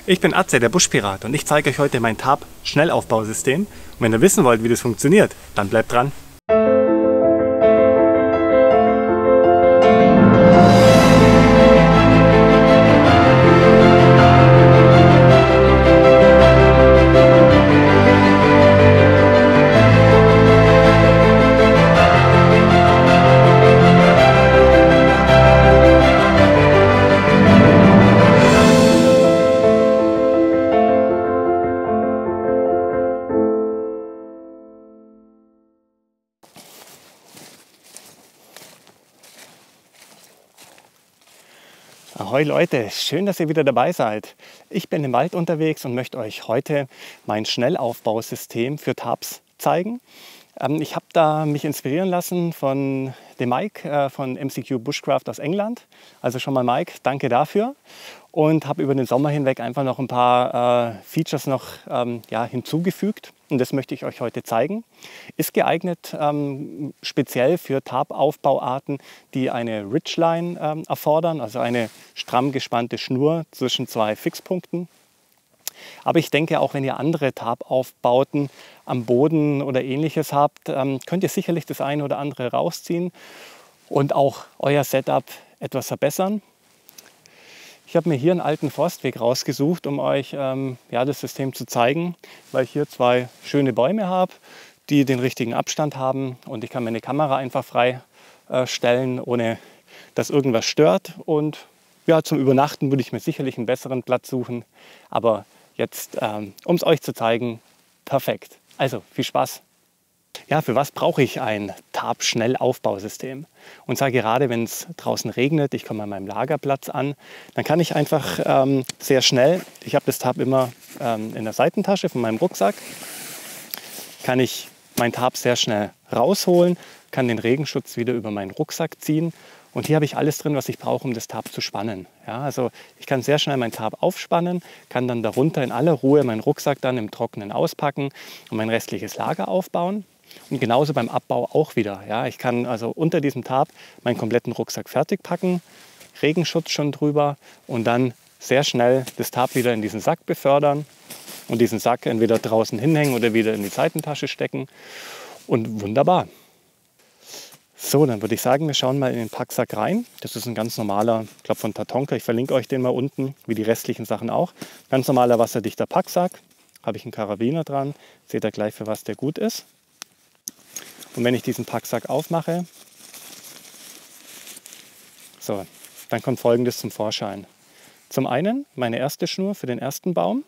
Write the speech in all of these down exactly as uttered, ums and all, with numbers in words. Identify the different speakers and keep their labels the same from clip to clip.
Speaker 1: Ich bin Atze, der Buschpirat, und ich zeige euch heute mein Tarp-Schnellaufbausystem. Und wenn ihr wissen wollt, wie das funktioniert, dann bleibt dran. Ahoi Leute, schön, dass ihr wieder dabei seid. Ich bin im Wald unterwegs und möchte euch heute mein Schnellaufbausystem für Tarps zeigen. Ähm, ich habe da mich inspirieren lassen von dem Mike äh, von M C Q Bushcraft aus England. Also schon mal Mike, danke dafür. Und habe über den Sommer hinweg einfach noch ein paar äh, Features noch ähm, ja, hinzugefügt. Und das möchte ich euch heute zeigen. Ist geeignet ähm, speziell für Tarp-Aufbauarten, die eine Ridgeline ähm, erfordern, also eine stramm gespannte Schnur zwischen zwei Fixpunkten. Aber ich denke, auch wenn ihr andere Tarp-Aufbauten am Boden oder ähnliches habt, ähm, könnt ihr sicherlich das eine oder andere rausziehen und auch euer Setup etwas verbessern. Ich habe mir hier einen alten Forstweg rausgesucht, um euch ähm, ja, das System zu zeigen, weil ich hier zwei schöne Bäume habe, die den richtigen Abstand haben, und ich kann meine Kamera einfach frei äh, stellen, ohne dass irgendwas stört. Und ja, zum Übernachten würde ich mir sicherlich einen besseren Platz suchen, aber jetzt, ähm, um es euch zu zeigen, perfekt. Also viel Spaß! Ja, für was brauche ich ein Tarp-Schnellaufbausystem? Und zwar gerade, wenn es draußen regnet, ich komme an meinem Lagerplatz an, dann kann ich einfach ähm, sehr schnell, ich habe das Tarp immer ähm, in der Seitentasche von meinem Rucksack, kann ich mein Tarp sehr schnell rausholen, kann den Regenschutz wieder über meinen Rucksack ziehen. Und hier habe ich alles drin, was ich brauche, um das Tarp zu spannen. Ja, also ich kann sehr schnell mein Tarp aufspannen, kann dann darunter in aller Ruhe meinen Rucksack dann im Trockenen auspacken und mein restliches Lager aufbauen. Und genauso beim Abbau auch wieder. Ja, ich kann also unter diesem Tarp meinen kompletten Rucksack fertig packen, Regenschutz schon drüber, und dann sehr schnell das Tarp wieder in diesen Sack befördern und diesen Sack entweder draußen hinhängen oder wieder in die Seitentasche stecken. Und wunderbar. So, dann würde ich sagen, wir schauen mal in den Packsack rein. Das ist ein ganz normaler, ich glaube von Tatonka, ich verlinke euch den mal unten, wie die restlichen Sachen auch. Ganz normaler wasserdichter Packsack, habe ich einen Karabiner dran, seht ihr gleich, für was der gut ist. Und wenn ich diesen Packsack aufmache, so, dann kommt Folgendes zum Vorschein. Zum einen meine erste Schnur für den ersten Baum.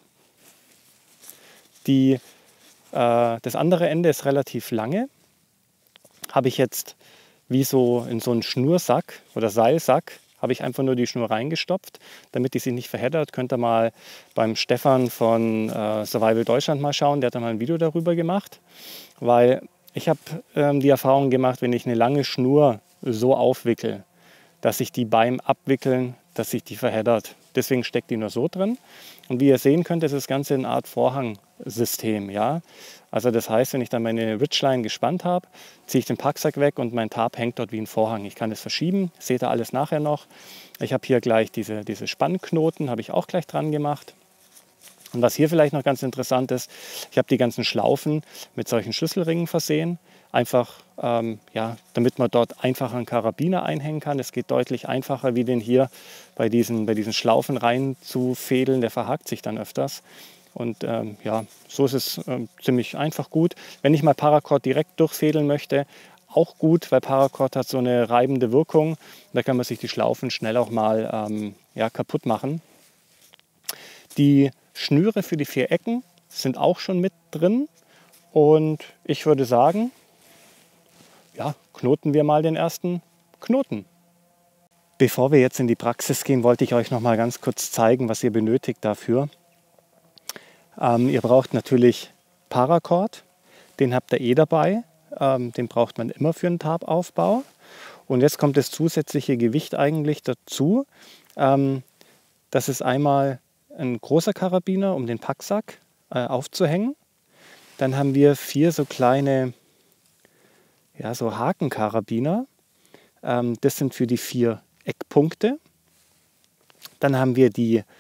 Speaker 1: Die, äh, das andere Ende ist relativ lange. Habe ich jetzt wie so in so einen Schnursack oder Seilsack, habe ich einfach nur die Schnur reingestopft, damit die sich nicht verheddert. Könnt ihr mal beim Stefan von äh, Survival Deutschland mal schauen, der hat da mal ein Video darüber gemacht. Weil ich habe ähm, die Erfahrung gemacht, wenn ich eine lange Schnur so aufwickel, dass sich die beim Abwickeln, dass sich die verheddert. Deswegen steckt die nur so drin. Und wie ihr sehen könnt, ist das Ganze eine Art Vorhangsystem. Ja? Also das heißt, wenn ich dann meine Ridgeline gespannt habe, ziehe ich den Packsack weg und mein Tarp hängt dort wie ein Vorhang. Ich kann es verschieben, seht ihr alles nachher noch. Ich habe hier gleich diese, diese Spannknoten, habe ich auch gleich dran gemacht. Und was hier vielleicht noch ganz interessant ist, ich habe die ganzen Schlaufen mit solchen Schlüsselringen versehen. Einfach, ähm, ja, damit man dort einfacher einen Karabiner einhängen kann. Es geht deutlich einfacher, wie den hier bei diesen, bei diesen Schlaufen reinzufädeln. Der verhakt sich dann öfters. Und ähm, ja, so ist es ähm, ziemlich einfach gut. Wenn ich mal Paracord direkt durchfädeln möchte, auch gut, weil Paracord hat so eine reibende Wirkung. Da kann man sich die Schlaufen schnell auch mal ähm, ja, kaputt machen. Die Schnüre für die vier Ecken sind auch schon mit drin. Und ich würde sagen, ja, knoten wir mal den ersten Knoten. Bevor wir jetzt in die Praxis gehen, wollte ich euch noch mal ganz kurz zeigen, was ihr benötigt dafür. Ähm, ihr braucht natürlich Paracord, den habt ihr eh dabei. Ähm, den braucht man immer für einen Tarpaufbau. Und jetzt kommt das zusätzliche Gewicht eigentlich dazu. Ähm, das ist einmal ein großer Karabiner, um den Packsack äh, aufzuhängen. Dann haben wir vier so kleine ja, so Hakenkarabiner. Ähm, das sind für die vier Eckpunkte. Dann haben wir die,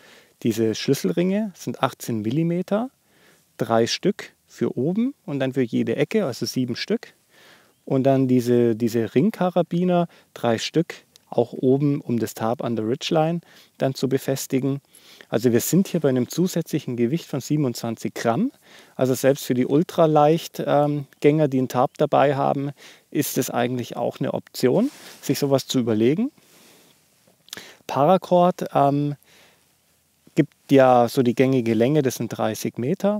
Speaker 1: Diese Schlüsselringe sind achtzehn Millimeter, drei Stück für oben und dann für jede Ecke, also sieben Stück. Und dann diese, diese Ringkarabiner, drei Stück, auch oben, um das Tarp an der Ridgeline dann zu befestigen. Also wir sind hier bei einem zusätzlichen Gewicht von siebenundzwanzig Gramm. Also selbst für die Ultraleichtgänger, die ein Tarp dabei haben, ist es eigentlich auch eine Option, sich sowas zu überlegen. Paracord ähm, gibt ja so die gängige Länge, das sind dreißig Meter.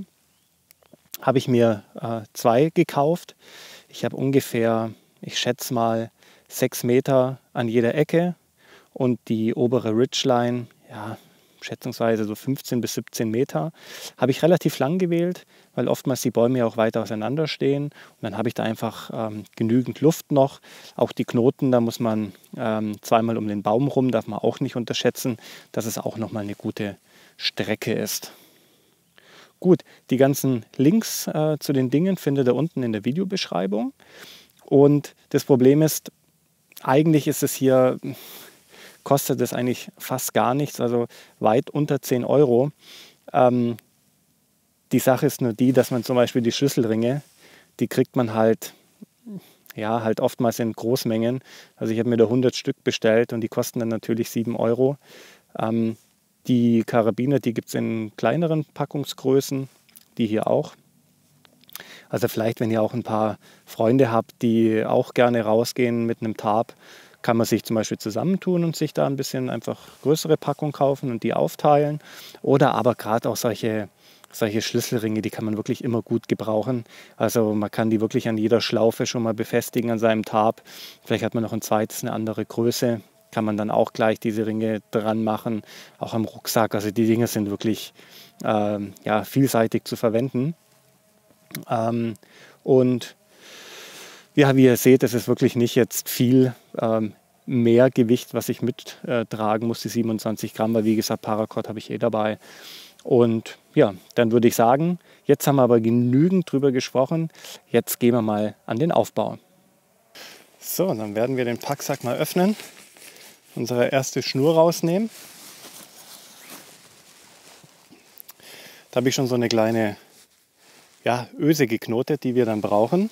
Speaker 1: Habe ich mir äh, zwei gekauft. Ich habe ungefähr, ich schätze mal, sechs Meter an jeder Ecke und die obere Ridgeline, ja, schätzungsweise so fünfzehn bis siebzehn Meter. Habe ich relativ lang gewählt, weil oftmals die Bäume ja auch weiter auseinander stehen. Und dann habe ich da einfach ähm, genügend Luft noch. Auch die Knoten, da muss man ähm, zweimal um den Baum rum, darf man auch nicht unterschätzen, dass es auch nochmal eine gute Strecke ist. Gut, die ganzen Links äh, zu den Dingen findet ihr unten in der Videobeschreibung. Und das Problem ist, eigentlich ist es hier, kostet es eigentlich fast gar nichts, also weit unter zehn Euro. Ähm, die Sache ist nur die, dass man zum Beispiel die Schlüsselringe, die kriegt man halt, ja, halt oftmals in Großmengen. Also ich habe mir da hundert Stück bestellt und die kosten dann natürlich sieben Euro. Ähm, die Karabiner, die gibt es in kleineren Packungsgrößen, die hier auch. Also vielleicht, wenn ihr auch ein paar Freunde habt, die auch gerne rausgehen mit einem Tarp, kann man sich zum Beispiel zusammentun und sich da ein bisschen einfach größere Packung kaufen und die aufteilen. Oder aber gerade auch solche, solche Schlüsselringe, die kann man wirklich immer gut gebrauchen. Also man kann die wirklich an jeder Schlaufe schon mal befestigen an seinem Tarp. Vielleicht hat man noch ein zweites, eine andere Größe. Kann man dann auch gleich diese Ringe dran machen, auch am Rucksack. Also die Dinge sind wirklich ähm, ja, vielseitig zu verwenden. Ähm, und ja, wie ihr seht, es ist wirklich nicht jetzt viel ähm, mehr Gewicht, was ich mittragen äh, muss, die siebenundzwanzig Gramm, weil wie gesagt, Paracord habe ich eh dabei. Und ja, dann würde ich sagen, jetzt haben wir aber genügend drüber gesprochen. Jetzt gehen wir mal an den Aufbau. So, dann werden wir den Packsack mal öffnen, unsere erste Schnur rausnehmen. Da habe ich schon so eine kleine ja, Öse geknotet, die wir dann brauchen.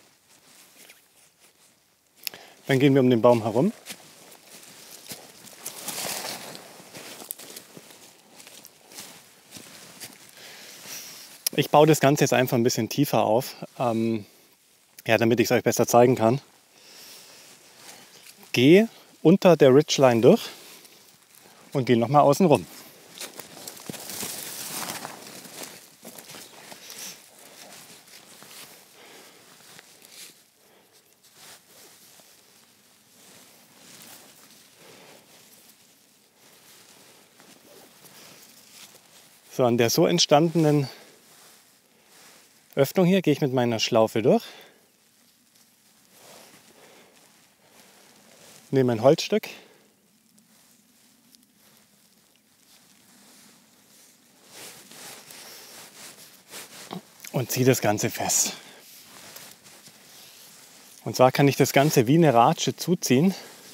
Speaker 1: Dann gehen wir um den Baum herum. Ich baue das Ganze jetzt einfach ein bisschen tiefer auf, ähm, ja, damit ich es euch besser zeigen kann. Gehe unter der Ridgeline durch und gehe nochmal außen rum. So, an der so entstandenen Öffnung hier gehe ich mit meiner Schlaufe durch. Nehme ein Holzstück. Und ziehe das Ganze fest. Und zwar kann ich das Ganze wie eine Ratsche zuziehen.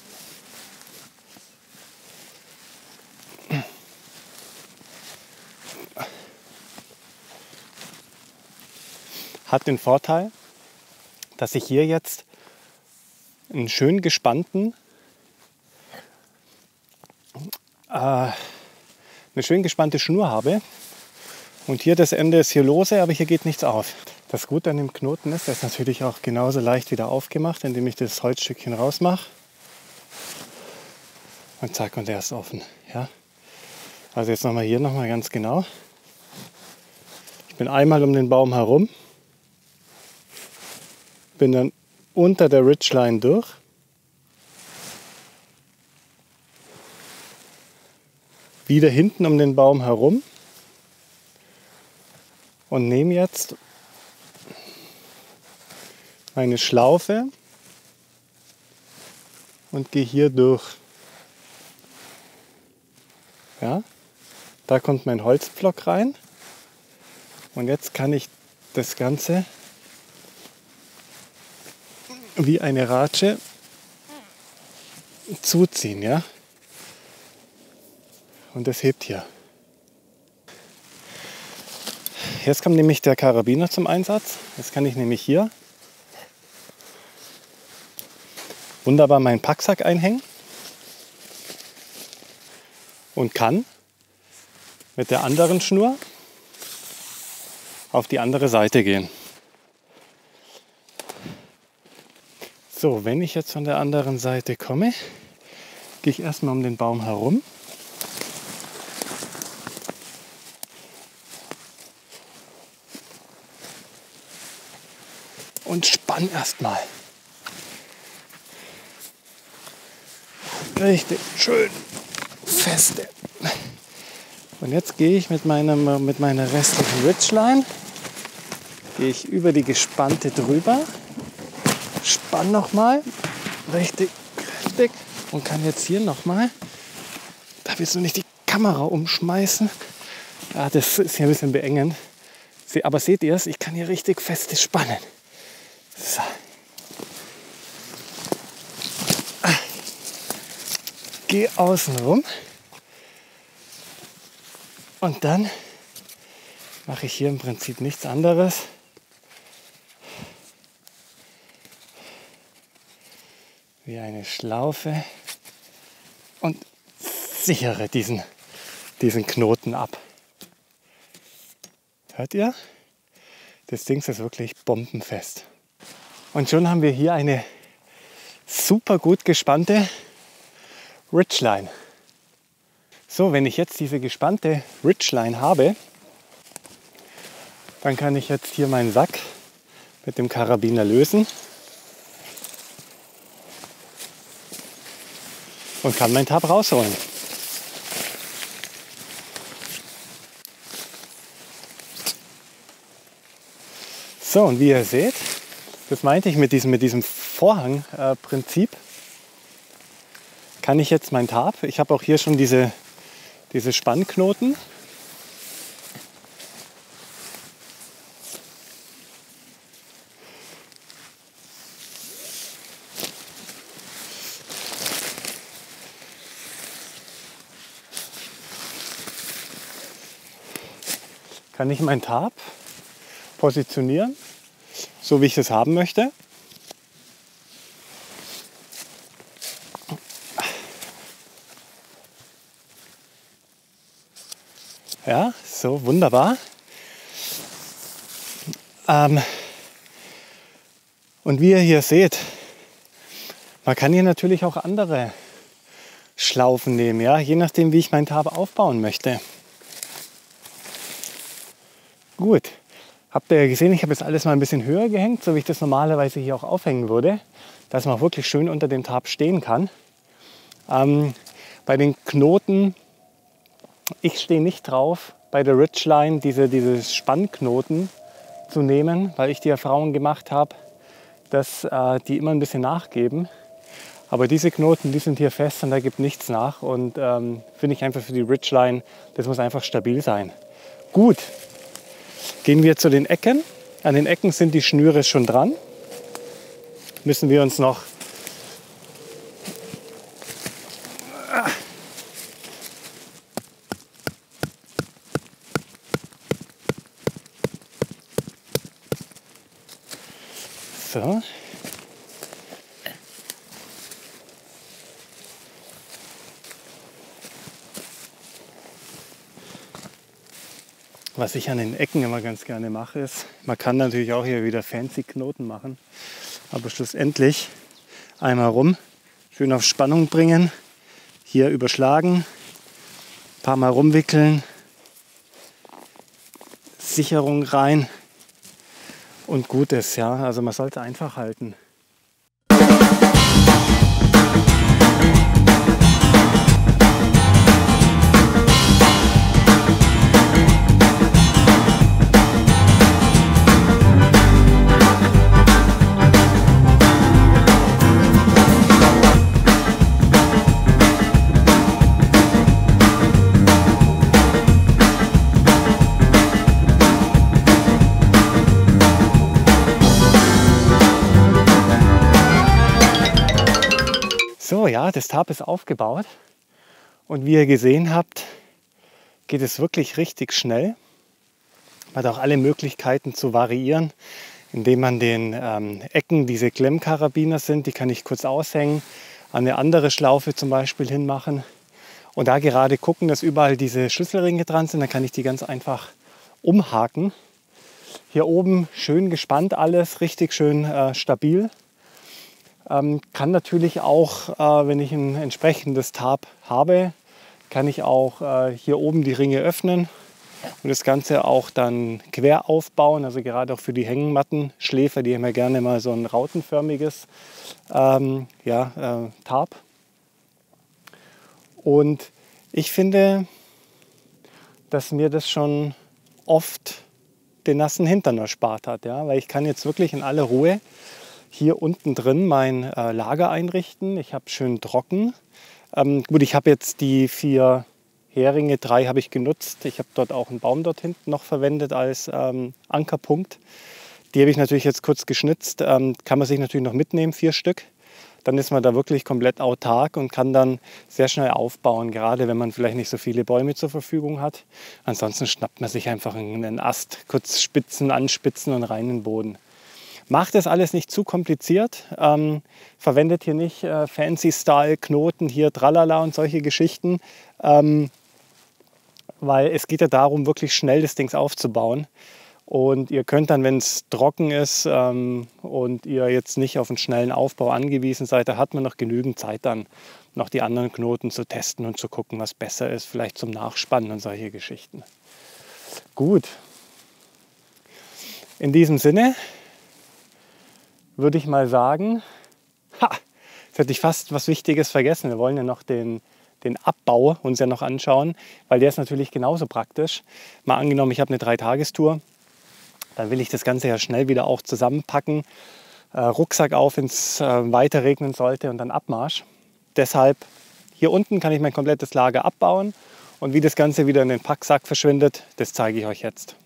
Speaker 1: Hat den Vorteil, dass ich hier jetzt einen schön gespannten, äh, eine schön gespannte Schnur habe. Und hier das Ende ist hier lose, aber hier geht nichts auf. Das Gute an dem Knoten ist, der ist natürlich auch genauso leicht wieder aufgemacht, indem ich das Holzstückchen rausmache. Und zack, und der ist offen. Ja? Also jetzt nochmal hier nochmal ganz genau. Ich bin einmal um den Baum herum. Bin dann unter der Ridgeline durch. Wieder hinten um den Baum herum. Und nehme jetzt meine Schlaufe und gehe hier durch. Ja, da kommt mein Holzpflock rein. Und jetzt kann ich das Ganze wie eine Ratsche zuziehen, ja. Und das hebt hier. jetzt kommt nämlich der Karabiner zum Einsatz. Jetzt kann ich nämlich hier wunderbar meinen Packsack einhängen und kann mit der anderen Schnur auf die andere Seite gehen. So, wenn ich jetzt von der anderen Seite komme, gehe ich erstmal um den Baum herum. Und spann erstmal. Richtig schön feste. Und jetzt gehe ich mit, meinem, mit meiner restlichen Ridgeline, gehe ich über die gespannte drüber, spann nochmal, richtig kräftig und kann jetzt hier nochmal, da willst du nicht die Kamera umschmeißen, ja, das ist hier ein bisschen beengend, aber seht ihr es, ich kann hier richtig feste spannen. So. Gehe außen rum und dann mache ich hier im Prinzip nichts anderes. Wie eine Schlaufe und sichere diesen, diesen Knoten ab. Hört ihr? Das Ding ist wirklich bombenfest. Und schon haben wir hier eine super gut gespannte Ridgeline. So, wenn ich jetzt diese gespannte Ridgeline habe, dann kann ich jetzt hier meinen Sack mit dem Karabiner lösen und kann mein Tab rausholen. So, und wie ihr seht, das meinte ich mit diesem, mit diesem Vorhangprinzip, äh, kann ich jetzt mein Tab, ich habe auch hier schon diese, diese Spannknoten, kann ich mein Tab positionieren, so wie ich es haben möchte. Ja, so wunderbar. Ähm, und wie ihr hier seht, man kann hier natürlich auch andere Schlaufen nehmen, ja, je nachdem, wie ich mein Tab aufbauen möchte. Gut, habt ihr ja gesehen, ich habe jetzt alles mal ein bisschen höher gehängt, so wie ich das normalerweise hier auch aufhängen würde, dass man auch wirklich schön unter dem Tab stehen kann. Ähm, bei den Knoten, ich stehe nicht drauf, bei der Ridgeline diese, diese Spannknoten zu nehmen, weil ich die Erfahrung gemacht habe, dass äh, die immer ein bisschen nachgeben. Aber diese Knoten, die sind hier fest und da gibt nichts nach. Und ähm, finde ich einfach für die Ridgeline, das muss einfach stabil sein. Gut, gehen wir zu den Ecken. An den Ecken sind die Schnüre schon dran. Müssen wir uns noch so. Was ich an den Ecken immer ganz gerne mache, ist, man kann natürlich auch hier wieder fancy Knoten machen, aber schlussendlich einmal rum, schön auf Spannung bringen, hier überschlagen, ein paar Mal rumwickeln, Sicherung rein und gut ist, ja, also man sollte einfach halten. So, ja, das Tab ist aufgebaut und wie ihr gesehen habt, geht es wirklich richtig schnell. Man hat auch alle Möglichkeiten zu variieren, indem man den ähm, Ecken diese Klemmkarabiner sind, die kann ich kurz aushängen, an eine andere Schlaufe zum Beispiel hinmachen und da gerade gucken, dass überall diese Schlüsselringe dran sind, dann kann ich die ganz einfach umhaken. Hier oben schön gespannt alles, richtig schön äh, stabil. Ähm, kann natürlich auch, äh, wenn ich ein entsprechendes Tarp habe, kann ich auch äh, hier oben die Ringe öffnen und das Ganze auch dann quer aufbauen. Also gerade auch für die Hängmattenschläfer, die haben ja gerne mal so ein rautenförmiges ähm, ja, äh, Tarp. Und ich finde, dass mir das schon oft den nassen Hintern erspart hat. Ja? Weil ich kann jetzt wirklich in aller Ruhe hier unten drin mein äh, Lager einrichten. Ich habe schön trocken. Ähm, gut, ich habe jetzt die vier Heringe, drei habe ich genutzt. Ich habe dort auch einen Baum dort hinten noch verwendet als ähm, Ankerpunkt. Die habe ich natürlich jetzt kurz geschnitzt. Ähm, kann man sich natürlich noch mitnehmen, vier Stück. Dann ist man da wirklich komplett autark und kann dann sehr schnell aufbauen, gerade wenn man vielleicht nicht so viele Bäume zur Verfügung hat. Ansonsten schnappt man sich einfach einen Ast, kurz spitzen, anspitzen und rein in den Boden. Macht das alles nicht zu kompliziert. Ähm, verwendet hier nicht äh, Fancy-Style-Knoten, hier Tralala und solche Geschichten. Ähm, weil es geht ja darum, wirklich schnell das Ding aufzubauen. Und ihr könnt dann, wenn es trocken ist ähm, und ihr jetzt nicht auf einen schnellen Aufbau angewiesen seid, da hat man noch genügend Zeit dann, noch die anderen Knoten zu testen und zu gucken, was besser ist, vielleicht zum Nachspannen und solche Geschichten. Gut, in diesem Sinne würde ich mal sagen, ha, jetzt hätte ich fast was Wichtiges vergessen. Wir wollen ja noch den, den Abbau uns ja noch anschauen, weil der ist natürlich genauso praktisch. Mal angenommen, ich habe eine Dreitagestour. Dann will ich das Ganze ja schnell wieder auch zusammenpacken, äh, Rucksack auf, wenn es äh, weiter regnen sollte und dann Abmarsch. Deshalb hier unten kann ich mein komplettes Lager abbauen und wie das Ganze wieder in den Packsack verschwindet, das zeige ich euch jetzt.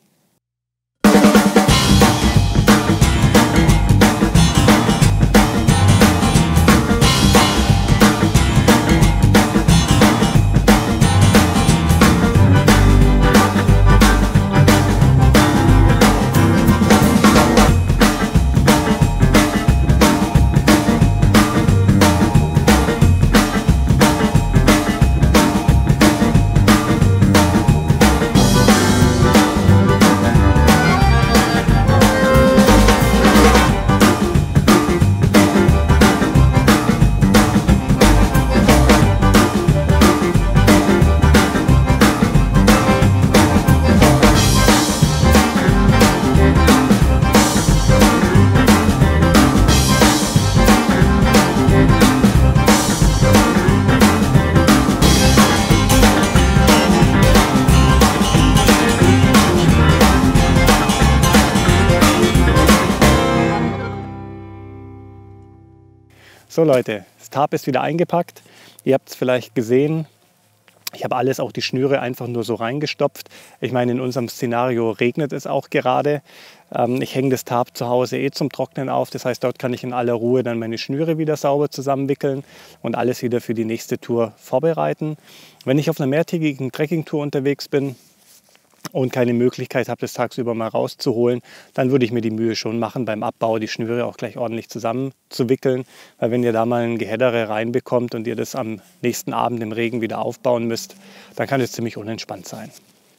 Speaker 1: So Leute, das Tarp ist wieder eingepackt. Ihr habt es vielleicht gesehen. Ich habe alles, auch die Schnüre, einfach nur so reingestopft. Ich meine, in unserem Szenario regnet es auch gerade. Ähm, ich hänge das Tarp zu Hause eh zum Trocknen auf. Das heißt, dort kann ich in aller Ruhe dann meine Schnüre wieder sauber zusammenwickeln und alles wieder für die nächste Tour vorbereiten. Wenn ich auf einer mehrtägigen Trekkingtour unterwegs bin und keine Möglichkeit habe, das tagsüber mal rauszuholen, dann würde ich mir die Mühe schon machen, beim Abbau die Schnüre auch gleich ordentlich zusammenzuwickeln. Weil wenn ihr da mal ein Gehäddere reinbekommt und ihr das am nächsten Abend im Regen wieder aufbauen müsst, dann kann es ziemlich unentspannt sein.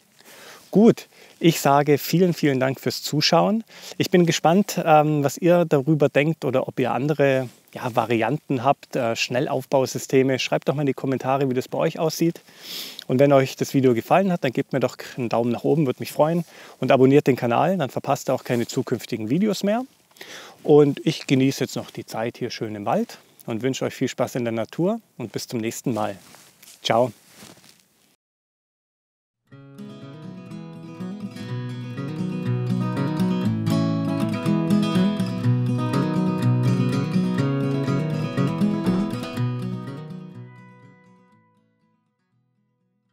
Speaker 1: Gut, ich sage vielen, vielen Dank fürs Zuschauen. Ich bin gespannt, ähm, was ihr darüber denkt oder ob ihr andere ja, Varianten habt, äh, Schnellaufbausysteme. Schreibt doch mal in die Kommentare, wie das bei euch aussieht. Und wenn euch das Video gefallen hat, dann gebt mir doch einen Daumen nach oben, würde mich freuen. Und abonniert den Kanal, dann verpasst ihr auch keine zukünftigen Videos mehr. Und ich genieße jetzt noch die Zeit hier schön im Wald und wünsche euch viel Spaß in der Natur und bis zum nächsten Mal. Ciao.